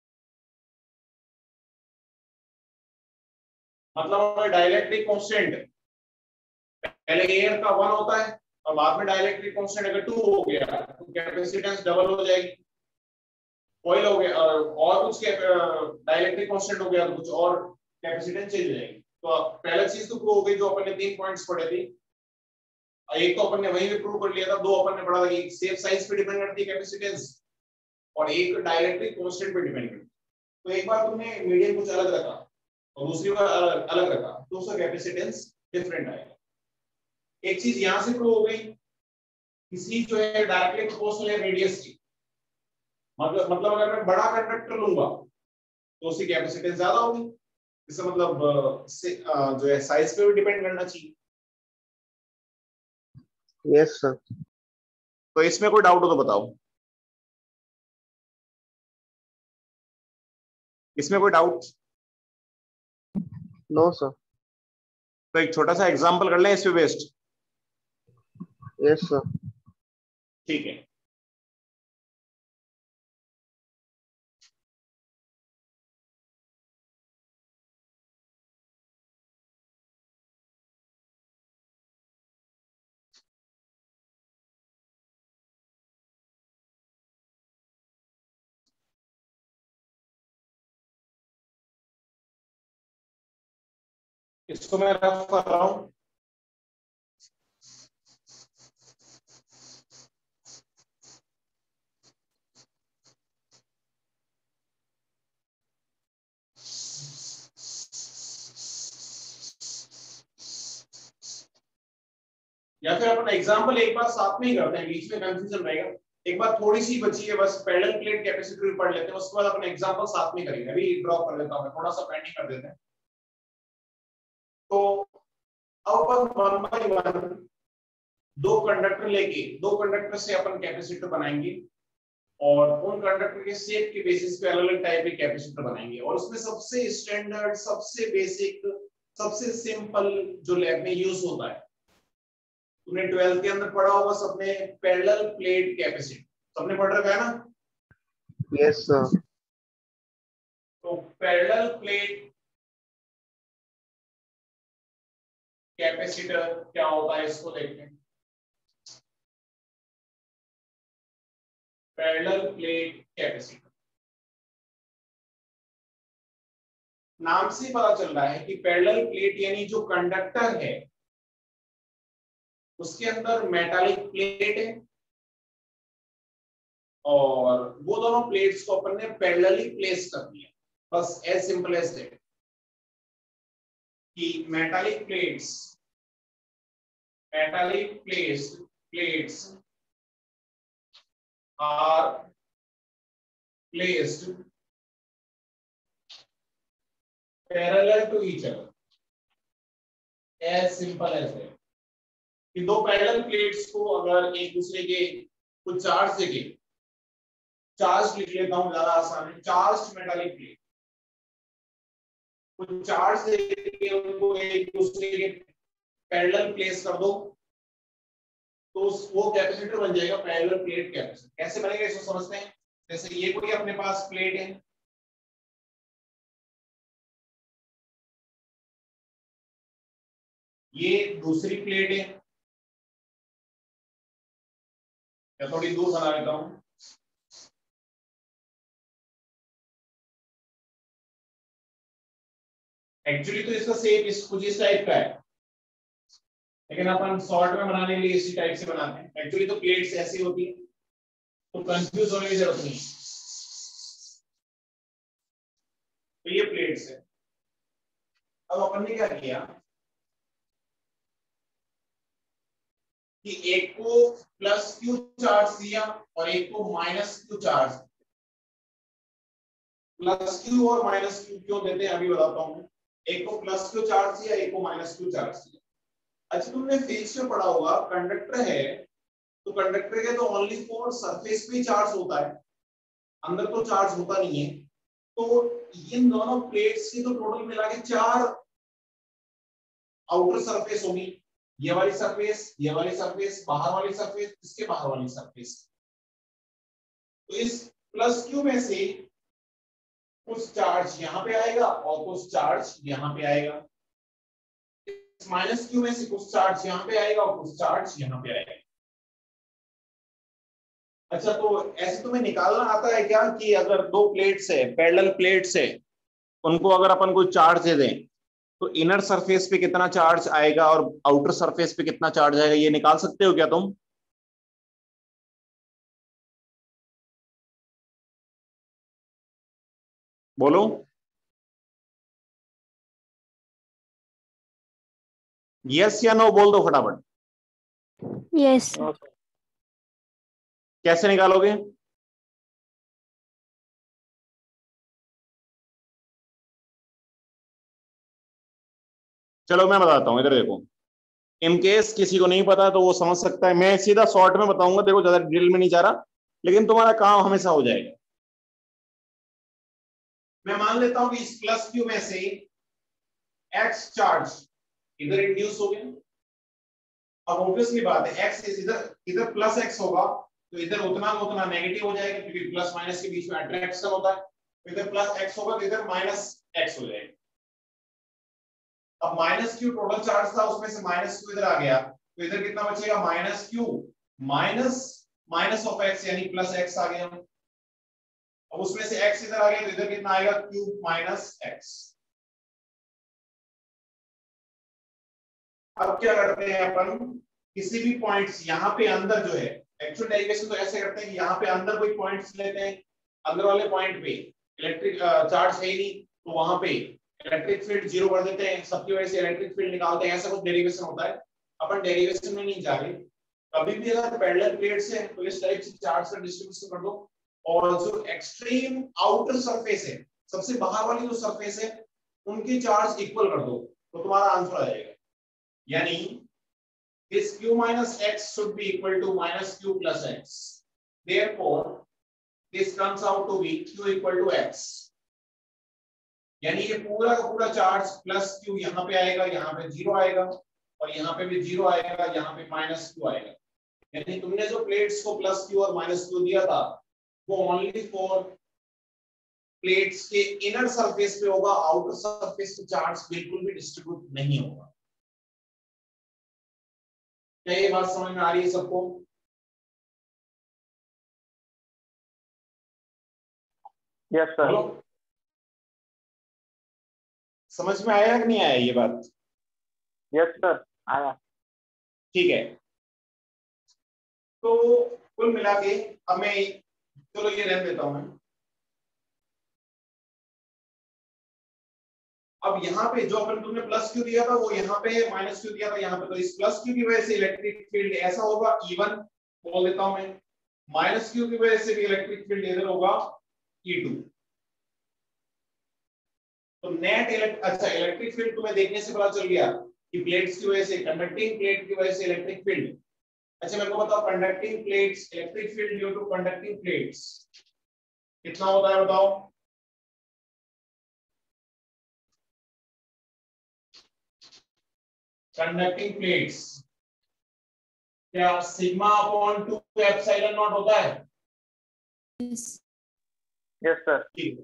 Speaker 1: मतलब डाइलेक्ट्रिक कांस्टेंट पहले एयर का वन होता है और बाद में डाइलेक्ट्रिक कांस्टेंट अगर टू हो गया तो कैपेसिटेंस डबल हो जाएगी। कॉइल हो गया और कुछ डाइलेक्ट्रिक कांस्टेंट हो गया तो कुछ और कैपेसिटेंस चेंज हो जाएगी। तो पहला चीज तो प्रूव हो गई जो अपन ने तीन पॉइंट्स पढ़े थे। एक तो अपन ने वहीं पे प्रूव कर लिया था, दो अपन ने पढ़ा था कि सेफ साइज पे डिपेंड करती है कैपेसिटेंस और एक डाइलेक्ट्रिक कांस्टेंट पे डिपेंड करती है। तो एक बार तुमने मीडियम कुछ अलग रखा और दूसरी बार अलग, अलग रखा तो उसका कैपेसिटेंस डिफरेंट आएगा। एक चीज यहां से प्रूव हो गई, किसी जो है डायरेक्टली प्रोपोर्शनल है रेडियस की, मतलब मतलब अगर मैं बड़ा कंडक्टर लूंगा तो उसकी कैपेसिटेंस ज्यादा होगी। इसका मतलब से, जो है साइज पे भी डिपेंड करना चाहिए।
Speaker 3: Yes sir.
Speaker 1: तो इसमें कोई डाउट हो तो बताओ, इसमें कोई डाउट?
Speaker 3: No sir.
Speaker 1: तो एक छोटा सा एग्जांपल कर लें इस पे बेस्ड।
Speaker 3: Yes sir.
Speaker 1: ठीक है, इसको मैं रफ कर रहा हूं। या फिर अपन एग्जांपल एक बार साथ में ही करते हैं, बीच में कंफ्यूजन रहेगा। एक बार थोड़ी सी बची है बस, पैरेलल प्लेट कैपेसिटर पढ़ लेते हैं, उसके बाद अपन एग्जांपल साथ में करेंगे। अभी ड्रॉप कर लेता हूं मैं, थोड़ा सा पेंडिंग कर देते हैं। तो अब अपन वन बाय वन दो कंडक्टर लेके दो कंडक्टर से अपन कैपेसिटर बनाएंगे और उन कंडक्टर के शेप के बेसिस पे अलग अलग टाइप के कैपेसिटर बनाएंगे। और उसमें सबसे स्टैंडर्ड, सबसे बेसिक, सबसे सिंपल जो लैब में यूज होता है, तुमने ट्वेल्थ के अंदर पढ़ा होगा सबने, पैरेलल प्लेट कैपेसिटर, सबने पढ़ रखा है ना?
Speaker 3: Yes sir.
Speaker 1: तो पैरेलल प्लेट कैपेसिटर क्या होता है इसको देखते हैं। पैरेलल प्लेट कैपेसिटर नाम से पता चल रहा है कि पैरेलल प्लेट यानी जो कंडक्टर है उसके अंदर मेटालिक प्लेट है और वो दोनों प्लेट्स को अपन ने पैरेलली प्लेस कर दिया। बस एज सिंपल एज दैट कि metallic plates metallic plates plates are placed parallel to each other, as simple as that. कि दो पैरेलल प्लेट्स को अगर एक दूसरे के कुछ चार्ज देके, चार्ज लिख लेता हूं ज्यादा आसान है, चार्ज मेटालिक प्लेट, कुछ चार्ज देके उनको एक दूसरे के पैरेलल प्लेस कर दो तो वो कैपेसिटर बन जाएगा पैरेलल प्लेट कैपेसिटर। कैसे बनेगा इसको समझते हैं। जैसे ये कोई अपने पास प्लेट है, ये दूसरी प्लेट है, या थोड़ी दूर बना लेता हूं। एक्चुअली तो इसका शेप इस कुछ इस टाइप का है, लेकिन अपन शॉर्ट में बनाने के लिए इसी टाइप से बनाते हैं। एक्चुअली तो प्लेट्स ऐसी होती है, तो कंफ्यूज होने की जरूरत नहीं। तो ये प्लेट्स है। अब अपन ने क्या किया कि एक को प्लस क्यू चार्ज दिया और एक को minus Q charge. Plus Q और माइनस क्यू क्यों देते हैं अभी बताता हूं। एक को प्लस क्यू चार्ज दिया, एक को माइनस क्यू चार्ज दिया। अच्छा, तुमने फिजिक्स में पढ़ा होगा, कंडक्टर है तो कंडक्टर के तो ओनली फॉर सरफेस पे चार्ज होता है, अंदर तो चार्ज होता नहीं है। तो इन दोनों प्लेट्स की तो टोटल मिला के चार आउटर सरफेस होगी। ये वाली सरफेस, ये वाली सरफेस, बाहर वाली सरफेस, इसके बाहर वाली सरफेस। तो इस प्लस क्यू में से कुछ चार्ज यहां पे आएगा और कुछ चार्ज यहां पे आएगा। इस माइनस क्यू में से कुछ चार्ज यहां पे आएगा और कुछ चार्ज यहां पे आएगा। अच्छा, तो ऐसे तुम्हें निकालना आता है क्या कि अगर दो प्लेट्स है, पैरेलल प्लेट्स है, उनको अगर अपन कोई चार्ज दे दें तो इनर सरफेस पे कितना चार्ज आएगा और आउटर सरफेस पे कितना चार्ज आएगा, ये निकाल सकते हो क्या तुम? बोलो। यस या नो बोल दो फटाफट।
Speaker 2: यस।
Speaker 1: कैसे निकालोगे? चलो मैं बताता हूं, इधर देखो। इन केस किसी को नहीं पता तो वो समझ सकता है, मैं सीधा शॉर्ट में बताऊंगा, देखो ज्यादा डिटेल में नहीं जा रहा, लेकिन तुम्हारा काम हमेशा हो जाएगा। मैं मान लेता हूं कि इस प्लस क्यू में से एक्स चार्ज इधर इंड्यूस हो गया। अब ऑब्वियसली बात है, एक्स इधर इधर प्लस एक्स होगा तो इधर उतना उतना नेगेटिव हो जाएगा, क्योंकि प्लस माइनस के बीच में अट्रैक्शन होता है। तो इधर प्लस एक्स होगा तो इधर माइनस एक्स हो जाएगा। अब माइनस क्यू टोटल चार्ज था, उसमें से माइनस क्यू इधर आ गया तो इधर कितना बचेगा? Minus Q minus minus of X यानी प्लस एक्स आ गया। अब उसमें से एक्स इधर आ गया तो इधर कितना आएगा? Q minus X. अब क्या करते हैं अपन, किसी भी पॉइंट्स यहाँ पे अंदर जो है, एक्चुअल डेरिवेशन तो ऐसे करते हैं कि यहाँ पे अंदर कोई पॉइंट्स लेते हैं, अंदर वाले पॉइंट पे इलेक्ट्रिक चार्ज है ही नहीं तो वहां पे इलेक्ट्रिक फील्ड जीरो कर देते हैं, सबकी वजह से इलेक्ट्रिक फील्ड निकालते हैं। ऐसा कुछ डेरिवेशन होता है, अपन डेरिवेशन में नहीं जा रहे। कभी भी अगर पैरेलल प्लेट्स है तो इस टाइप से चार्ज का डिस्ट्रीब्यूशन कर दो, और जो एक्सट्रीम आउटर सरफेस है, सबसे बाहर वाली जो सरफेस है, उनकी चार्ज इक्वल कर दो तो तुम्हारा आंसर आ जाएगा। यानी this q minus x should be equal to minus q plus x. Therefore, this comes out to be q equal to x. यानी ये पूरा का पूरा चार्ज प्लस क्यू यहाँ पे आएगा, यहाँ पे जीरो आएगा, और यहाँ पे भी जीरो आएगा, यहाँ पे माइनस क्यू आएगा। यानी तुमने जो प्लेट्स को प्लस क्यू और माइनस क्यू दिया था वो ओनली फॉर प्लेट्स के इनर सरफेस पे होगा, आउटर सरफेस पे चार्ज बिल्कुल भी डिस्ट्रीब्यूट नहीं होगा। क्या ये बात समझ में आ रही है सबको?
Speaker 3: Yes sir.
Speaker 1: समझ में आया कि नहीं आया ये बात?
Speaker 3: यस सर, आया।
Speaker 1: ठीक है, तो कुल मिला के अब मैं, चलो ये रहने देता हूं मैं। अब यहाँ पे जो अपन तुमने प्लस क्यू दिया था वो यहाँ पे माइनस क्यू दिया था यहाँ पे, तो इस प्लस क्यू की वजह से इलेक्ट्रिक फील्ड ऐसा होगा ई वन बोल देता हूं मैं, माइनस क्यू की वजह से भी इलेक्ट्रिक फील्ड इधर होगा ई टू। तो नेट इलेक्ट्रिक, अच्छा इलेक्ट्रिक फील्ड तुम्हें देखने से पता चल गया कि प्लेट्स की वजह से, कंडक्टिंग प्लेट की वजह से इलेक्ट्रिक फील्ड। अच्छा मेरे को बताओ, conducting plates electric field due to conducting plates कितना होता है बताओ? कंडक्टिंग प्लेट्स क्या sigma upon two epsilon naught होता है?
Speaker 3: Yes sir.
Speaker 1: ठीक,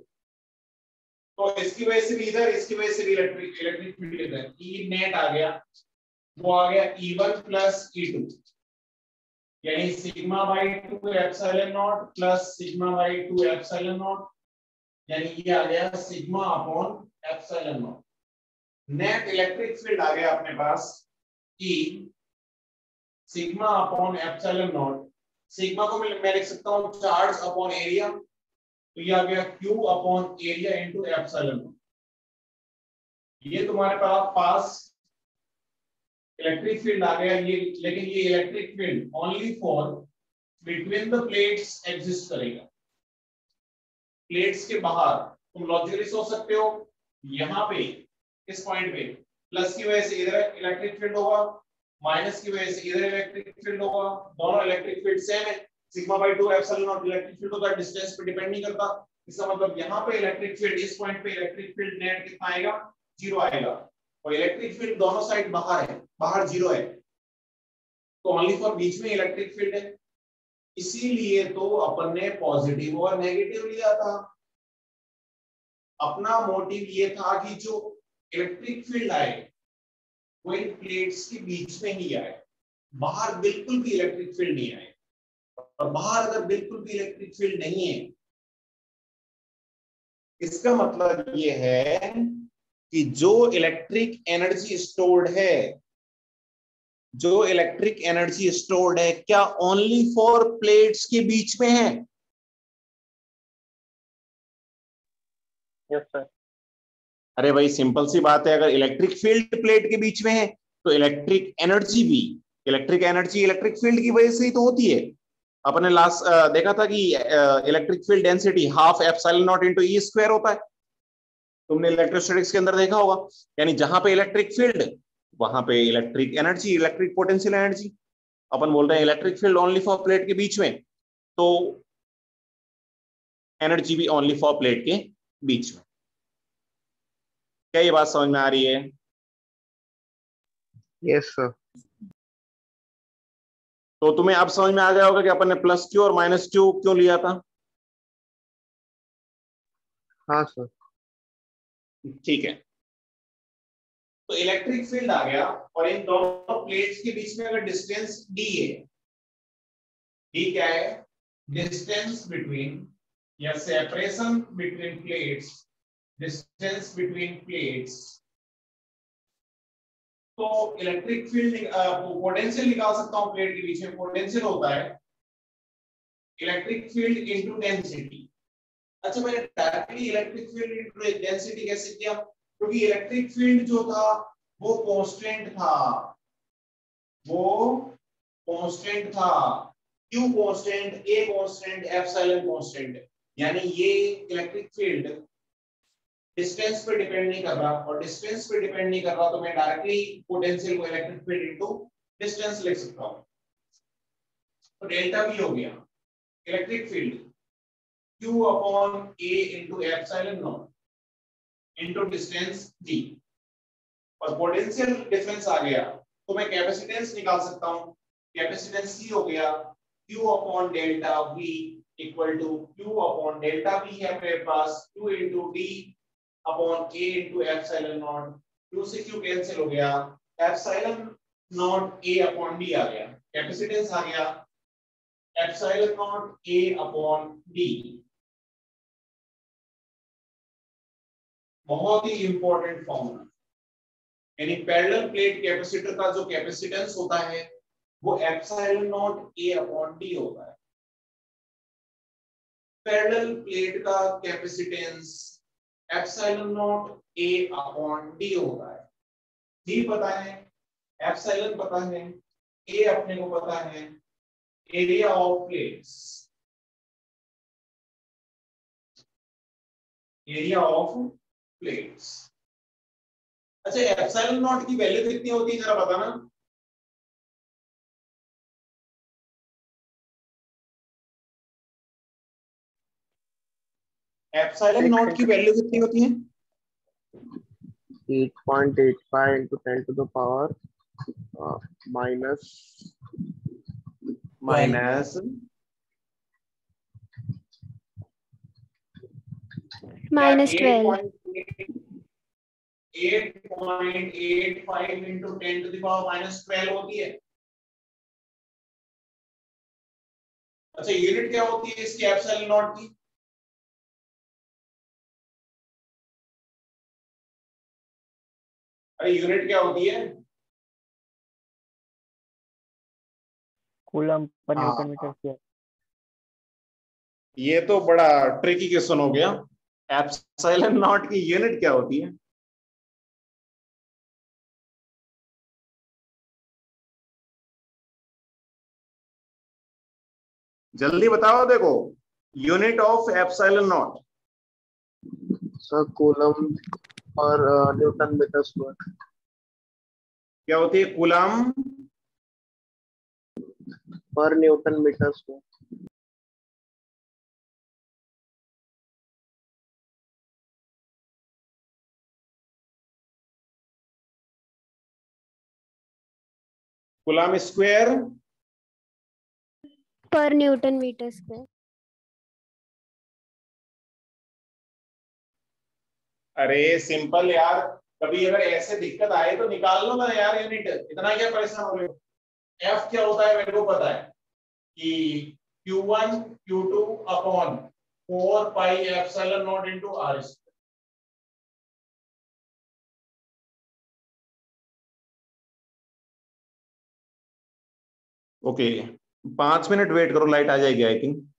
Speaker 1: तो इसकी वजह से भी इधर, इसकी वजह से भी इलेक्ट्रिक इलेक्ट्रिक फील्ड इधर, ई नेट आ गया। वो आ गया E one plus E two, यानी sigma by two epsilon naught plus sigma by two epsilon naught, यानी ये आ गया sigma upon epsilon naught. Net electric field आ गया अपने पास कि sigma upon epsilon naught, sigma को मैं लिख सकता हूं चार्ज अपॉन एरिया, तो ये आ गया Q upon area into epsilon naught. ये तुम्हारे पास इलेक्ट्रिक फील्ड आ गया ये, लेकिन ये electric field only for between the plates exist करेगा। प्लेट्स के बाहर तुम लॉजिकली सोच सकते हो, यहाँ पे इस पॉइंट पे प्लस की वजह से इधर इलेक्ट्रिक फील्ड होगा, माइनस की वजह से इधर इलेक्ट्रिक फील्ड होगा, दोनों इलेक्ट्रिक फील्ड सेम है। Sigma by two epsilon naught electric field होता है, डिस्टेंस पे डिपेंड नहीं करता। इसका मतलब यहाँ पे इलेक्ट्रिक फील्ड, इस पॉइंट पे इलेक्ट्रिक फील्ड नेट कितना आएगा, जीरो आएगा, और इलेक्ट्रिक फील्ड दोनों साइड बाहर है, बाहर जीरो है, तो ओनली फॉर बीच में इलेक्ट्रिक फील्ड है। इसीलिए तो अपन ने पॉजिटिव और नेगेटिव लिया था। अपना मोटिव ये था कि जो इलेक्ट्रिक फील्ड आए वो इन प्लेट्स के बीच में ही आए, बाहर बिल्कुल भी इलेक्ट्रिक फील्ड नहीं आए। और बाहर अगर बिल्कुल भी इलेक्ट्रिक फील्ड नहीं है, इसका मतलब ये है कि जो इलेक्ट्रिक एनर्जी स्टोर्ड है, जो इलेक्ट्रिक एनर्जी स्टोर्ड है, क्या ओनली फॉर प्लेट्स के बीच में है?
Speaker 3: Yes sir.
Speaker 1: अरे भाई सिंपल सी बात है, अगर इलेक्ट्रिक फील्ड प्लेट के बीच में है तो इलेक्ट्रिक एनर्जी भी, इलेक्ट्रिक एनर्जी इलेक्ट्रिक फील्ड की वजह से ही तो होती है। अपने लास्ट देखा था कि electric field density half epsilon naught into E square होता है, तुमने इलेक्ट्रोस्टैटिक्स के अंदर देखा होगा। यानी जहां पे इलेक्ट्रिक फील्ड वहां पे electric energy, electric potential energy. अपन बोल रहे हैं electric field only for plate के बीच में, तो एनर्जी भी ओनली फॉर प्लेट के बीच में। क्या ये बात समझ में आ रही है?
Speaker 3: Yes sir.
Speaker 1: तो तुम्हें अब समझ में आ गया होगा कि अपन ने प्लस क्यू और माइनस क्यू क्यों लिया था।
Speaker 3: हाँ सर।
Speaker 1: ठीक है, तो इलेक्ट्रिक फील्ड आ गया, और इन दोनों प्लेट्स के बीच में अगर डिस्टेंस डी है, डी क्या है? डिस्टेंस बिटवीन या separation between plates, distance between plates. तो इलेक्ट्रिक फील्ड पोटेंशियल निकाल सकता हूं प्लेट के बीच में। पोटेंशियल होता है इलेक्ट्रिक फील्ड इनटू डेंसिटी। अच्छा, मैंने directly electric field into density कैसे किया? क्योंकि इलेक्ट्रिक फील्ड जो था वो कांस्टेंट था, वो कांस्टेंट था। Q constant, A constant, epsilon constant. यानी ये इलेक्ट्रिक फील्ड डिस्टेंस पे डिपेंड नहीं कर रहा, और डिस्टेंस पे डिपेंड नहीं कर रहा तो मैं डायरेक्टली पोटेंशियल को इलेक्ट्रिक फील्ड इनटू डिस्टेंस लिख सकता हूं। तो डेल्टा भी हो गया electric field Q upon A into epsilon naught into distance d, और पोटेंशियल डिफरेंस आ गया तो मैं कैपेसिटेंस निकाल सकता हूं। कैपेसिटेंस C हो गया Q upon delta V equal to Q upon delta V है मेरे पास, Q into D upon A into epsilon naught. Q से Q कैंसिल हो गया, epsilon naught A upon D आ गया, कैपेसिटेंस आ गया epsilon naught A upon D। बहुत ही इंपॉर्टेंट फॉर्मूला, यानी पैरेलल प्लेट कैपेसिटर का जो कैपेसिटेंस होता है वो epsilon naught A upon D होता है। पैरेलल प्लेट का capacitance epsilon naught A upon D होता है। D पता है, एप्सिलॉन पता है, A अपने को पता है, area of plates, area of plates. अच्छा, एप्सिलॉन नॉट की वैल्यू कितनी होती है जरा बताना। एप्सिलॉन नॉट की वैल्यू कितनी होती है?
Speaker 3: Eight point eight five into ten to the power uh, minus
Speaker 1: minus
Speaker 2: minus twelve
Speaker 1: eight point eight five into ten to the power minus twelve होती है। अच्छा यूनिट क्या होती है इसकी एप्सिलॉन नॉट की? अरे यूनिट क्या होती है?
Speaker 4: कूलम पर
Speaker 1: हाँ।
Speaker 4: Newton metre square.
Speaker 1: ये तो बड़ा ट्रिकी क्वेश्चन हो गया। एप्सिलॉन नॉट की यूनिट क्या होती है? जल्दी बताओ, देखो unit of epsilon naught
Speaker 3: sir coulomb per newton metre square.
Speaker 1: क्या होती है? Coulomb
Speaker 3: per newton metre square.
Speaker 1: Coulomb square
Speaker 2: per newton metre square.
Speaker 1: अरे सिंपल यार, कभी अगर ऐसे दिक्कत आए तो निकाल लो ना यार यूनिट, इतना क्या परेशान हो रहे हो? एफ क्या होता है मेरे को पता है कि Q one Q two upon four pi epsilon naught into R square. Okay पांच मिनट वेट करो, लाइट आ जाएगी आई थिंक।